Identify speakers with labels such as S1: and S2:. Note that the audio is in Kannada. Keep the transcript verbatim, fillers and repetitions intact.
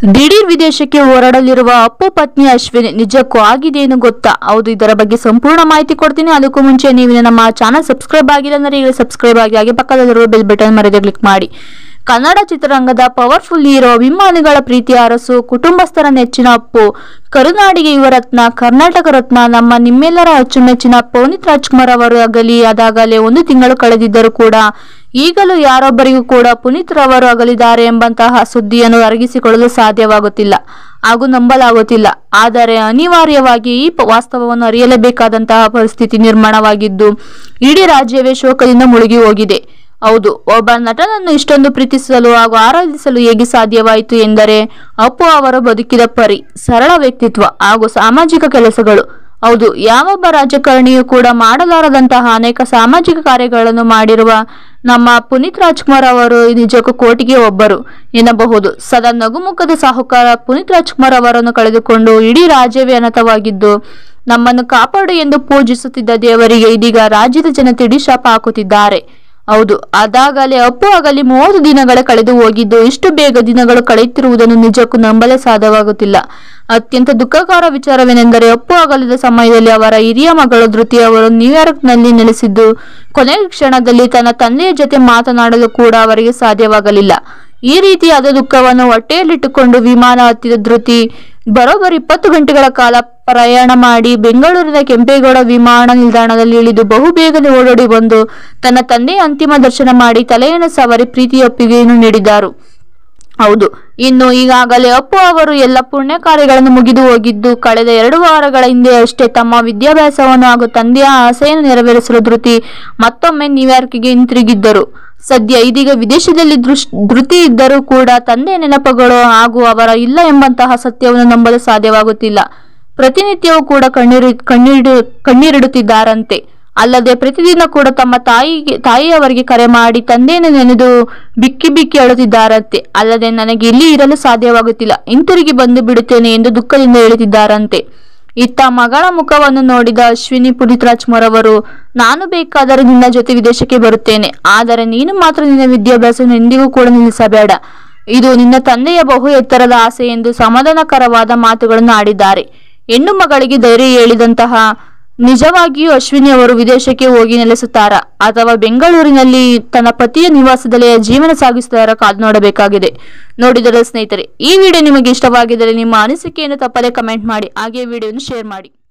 S1: ದಿಢೀರ್ ವಿದೇಶಕ್ಕೆ ಹೊರಡಲಿರುವ ಅಪ್ಪು ಪತ್ನಿ ಅಶ್ವಿನಿ ನಿಜಕ್ಕೂ ಆಗಿದೇನು ಗೊತ್ತಾ? ಹೌದು, ಇದರ ಬಗ್ಗೆ ಸಂಪೂರ್ಣ ಮಾಹಿತಿ ಕೊಡ್ತೀನಿ. ಅದಕ್ಕೂ ಮುಂಚೆ ನೀವು ನಮ್ಮ ಚಾನಲ್ ಸಬ್ಸ್ಕ್ರೈಬ್ ಆಗಿಲ್ಲ ಅಂದ್ರೆ ಈಗ ಸಬ್ಸ್ಕ್ರೈಬ್ ಆಗಿ ಹಾಗೆ ಪಕ್ಕದಲ್ಲಿರುವ ಬೆಲ್ ಬಟನ್ ಮರೆಯದೆ ಕ್ಲಿಕ್ ಮಾಡಿ. ಕನ್ನಡ ಚಿತ್ರರಂಗದ ಪವರ್ಫುಲ್ ಹೀರೋ, ಅಭಿಮಾನಿಗಳ ಪ್ರೀತಿಯ ಅರಸು, ಕುಟುಂಬಸ್ಥರ ನೆಚ್ಚಿನ ಅಪ್ಪು, ಕರುನಾಡಿಗೆ ಯುವರತ್ನ, ಕರ್ನಾಟಕ ರತ್ನ, ನಮ್ಮ ನಿಮ್ಮೆಲ್ಲರ ಅಚ್ಚುಮೆಚ್ಚಿನ ಪುನೀತ್ ರಾಜ್ಕುಮಾರ್ ಅವರು ಅಗಲಿ ಅದಾಗಲೇ ಒಂದು ತಿಂಗಳು ಕಳೆದಿದ್ದರೂ ಕೂಡ ಈಗಲೂ ಯಾರೊಬ್ಬರಿಗೂ ಕೂಡ ಪುನೀತ್ ರವರು ಅಗಲಿದ್ದಾರೆ ಎಂಬಂತಹ ಸುದ್ದಿಯನ್ನು ಅರಗಿಸಿಕೊಳ್ಳಲು ಸಾಧ್ಯವಾಗುತ್ತಿಲ್ಲ ಹಾಗೂ ನಂಬಲಾಗುತ್ತಿಲ್ಲ. ಆದರೆ ಅನಿವಾರ್ಯವಾಗಿ ಈ ವಾಸ್ತವವನ್ನು ಅರಿಯಲೇಬೇಕಾದಂತಹ ಪರಿಸ್ಥಿತಿ ನಿರ್ಮಾಣವಾಗಿದ್ದು ಇಡೀ ರಾಜ್ಯವೇ ಶೋಕದಿಂದ ಮುಳುಗಿ ಹೋಗಿದೆ. ಹೌದು, ಒಬ್ಬ ನಟನನ್ನು ಇಷ್ಟೊಂದು ಪ್ರೀತಿಸಲು ಹಾಗೂ ಆರಾಧಿಸಲು ಹೇಗೆ ಸಾಧ್ಯವಾಯಿತು ಎಂದರೆ ಅಪ್ಪು ಅವರು ಬದುಕಿದ ಪರಿ, ಸರಳ ವ್ಯಕ್ತಿತ್ವ ಹಾಗೂ ಸಾಮಾಜಿಕ ಕೆಲಸಗಳು. ಹೌದು, ಯಾವೊಬ್ಬ ರಾಜಕಾರಣಿಯೂ ಕೂಡ ಮಾಡಲಾರದಂತಹ ಅನೇಕ ಸಾಮಾಜಿಕ ಕಾರ್ಯಗಳನ್ನು ಮಾಡಿರುವ ನಮ್ಮ ಪುನೀತ್ ರಾಜ್ಕುಮಾರ್ ಅವರು ನಿಜಕ್ಕೂ ಕೋಟಿಗೆ ಒಬ್ಬರು ಎನ್ನಬಹುದು. ಸದಾ ನಗುಮುಖದ ಸಾಹುಕಾರ ಪುನೀತ್ ರಾಜ್ಕುಮಾರ್ ಅವರನ್ನು ಕಳೆದುಕೊಂಡು ಇಡೀ ರಾಜ್ಯವೇ ಅನಾಥವಾಗಿದ್ದು ನಮ್ಮನ್ನು ಕಾಪಾಡು ಎಂದು ಪೂಜಿಸುತ್ತಿದ್ದ ದೇವರಿಗೆ ಇದೀಗ ರಾಜ್ಯದ ಜನತೆ ಇಡೀ ಶಾಪ ಹಾಕುತ್ತಿದ್ದಾರೆ. ಹೌದು, ಅದಾಗಲೇ ಅಪ್ಪು ಆಗಲಿ ಮೂವತ್ತು ದಿನಗಳೇ ಕಳೆದು ಹೋಗಿದ್ದು ಇಷ್ಟು ಬೇಗ ದಿನಗಳು ಕಳೆಯುತ್ತಿರುವುದನ್ನು ನಿಜಕ್ಕೂ ನಂಬಲೇ ಸಾಧ್ಯವಾಗುತ್ತಿಲ್ಲ. ಅತ್ಯಂತ ದುಃಖಕರ ವಿಚಾರವೇನೆಂದರೆ ಅಪ್ಪು ಅಗಲಿದ ಸಮಯದಲ್ಲಿ ಅವರ ಹಿರಿಯ ಮಗಳು ಧೃತಿ ಅವರು ನ್ಯೂಯಾರ್ಕ್ನಲ್ಲಿ ನೆಲೆಸಿದ್ದು ಕೊನೆಯ ಕ್ಷಣದಲ್ಲಿ ತನ್ನ ತಂದೆಯ ಜೊತೆ ಮಾತನಾಡಲು ಕೂಡ ಅವರಿಗೆ ಸಾಧ್ಯವಾಗಲಿಲ್ಲ. ಈ ರೀತಿಯಾದ ದುಃಖವನ್ನು ಹೊಟ್ಟೆಯಲ್ಲಿಟ್ಟುಕೊಂಡು ವಿಮಾನ ಹತ್ತಿದ ಧೃತಿ ಬರೋಬ್ಬರಿ ಇಪ್ಪತ್ತು ಗಂಟೆಗಳ ಕಾಲ ಪ್ರಯಾಣ ಮಾಡಿ ಬೆಂಗಳೂರಿನ ಕೆಂಪೇಗೌಡ ವಿಮಾನ ನಿಲ್ದಾಣದಲ್ಲಿ ಇಳಿದು ಬಹುಬೇಗನೆ ಓಡೋಡಿ ಬಂದು ತನ್ನ ತಂದೆಯ ಅಂತಿಮ ದರ್ಶನ ಮಾಡಿ ತಲೆಯನ್ನು ಸವರಿ ಪ್ರೀತಿಯ ಒಪ್ಪಿಗೆಯನ್ನು ನೀಡಿದರು. ಹೌದು, ಇನ್ನು ಈಗಾಗಲೇ ಅಪ್ಪು ಅವರು ಎಲ್ಲ ಪುಣ್ಯ ಕಾರ್ಯಗಳನ್ನು ಮುಗಿದು ಹೋಗಿದ್ದು ಕಳೆದ ಎರಡು ವಾರಗಳ ಹಿಂದೆ ಅಷ್ಟೇ ತಮ್ಮ ವಿದ್ಯಾಭ್ಯಾಸವನ್ನು ಹಾಗೂ ತಂದೆಯ ಆಸೆಯನ್ನು ನೆರವೇರಿಸಲು ಧೃತಿ ಮತ್ತೊಮ್ಮೆ ನ್ಯೂಯಾರ್ಕ್ಗೆ ಹಿಂತಿರುಗಿದ್ದರು. ಸದ್ಯ ಇದೀಗ ವಿದೇಶದಲ್ಲಿ ಧೃತಿ ಇದ್ದರೂ ಕೂಡ ತಂದೆಯ ನೆನಪುಗಳು ಹಾಗೂ ಅವರ ಇಲ್ಲ ಎಂಬಂತಹ ಸತ್ಯವನ್ನು ನಂಬಲು ಸಾಧ್ಯವಾಗುತ್ತಿಲ್ಲ. ಪ್ರತಿನಿತ್ಯವೂ ಕೂಡ ಕಣ್ಣೀರು ಕಣ್ಣೀರು ಕಣ್ಣೀರಿಡುತ್ತಿದ್ದಾರಂತೆ. ಅಲ್ಲದೆ ಪ್ರತಿದಿನ ಕೂಡ ತಮ್ಮ ತಾಯಿಗೆ ತಾಯಿಯವರಿಗೆ ಕರೆ ಮಾಡಿ ತಂದೆಯನ್ನು ನೆನೆದು ಬಿಕ್ಕಿ ಬಿಕ್ಕಿ ಅಳುತ್ತಿದ್ದಾರಂತೆ. ಅಲ್ಲದೆ ನನಗೆ ಇಲ್ಲಿ ಇರಲು ಸಾಧ್ಯವಾಗುತ್ತಿಲ್ಲ, ಹಿಂತಿರುಗಿ ಬಂದು ಬಿಡುತ್ತೇನೆ ಎಂದು ದುಃಖದಿಂದ ಹೇಳುತ್ತಿದ್ದಾರಂತೆ. ಇತ್ತ ಮಗಳ ಮುಖವನ್ನು ನೋಡಿದ ಅಶ್ವಿನಿ ಪುನೀತ್ ರಾಜ್ಕುಮಾರ್ ಅವರು, ನಾನು ಬೇಕಾದರೆ ನಿನ್ನ ಜೊತೆ ವಿದೇಶಕ್ಕೆ ಬರುತ್ತೇನೆ, ಆದರೆ ನೀನು ಮಾತ್ರ ನಿನ್ನ ವಿದ್ಯಾಭ್ಯಾಸವನ್ನು ಎಂದಿಗೂ ಕೂಡ ನಿಲ್ಲಿಸಬೇಡ. ಇದು ನಿನ್ನ ತಂದೆಯ ಬಹು ಎತ್ತರದ ಆಸೆ ಎಂದು ಸಮಾಧಾನಕರವಾದ ಮಾತುಗಳನ್ನು ಆಡಿದ್ದಾರೆ. ಹೆಣ್ಣು ಮಗಳಿಗೆ ಧೈರ್ಯ ಹೇಳಿದಂತಹ ನಿಜವಾಗಿಯೂ ಅಶ್ವಿನಿ ಅವರು ವಿದೇಶಕ್ಕೆ ಹೋಗಿ ನೆಲೆಸುತ್ತಾರಾ ಅಥವಾ ಬೆಂಗಳೂರಿನಲ್ಲಿ ತನ್ನ ಪತಿಯ ನಿವಾಸದಲ್ಲಿ ಜೀವನ ಸಾಗಿಸುತ್ತಾರಾ ಕಾದು ನೋಡಬೇಕಾಗಿದೆ. ನೋಡಿದರೆ ಸ್ನೇಹಿತರೆ, ಈ ವಿಡಿಯೋ ನಿಮಗೆ ಇಷ್ಟವಾಗಿದ್ದರೆ ನಿಮ್ಮ ಅನಿಸಿಕೆಯನ್ನು ತಪ್ಪದೇ ಕಮೆಂಟ್ ಮಾಡಿ, ಹಾಗೆ ವಿಡಿಯೋವನ್ನು ಶೇರ್ ಮಾಡಿ.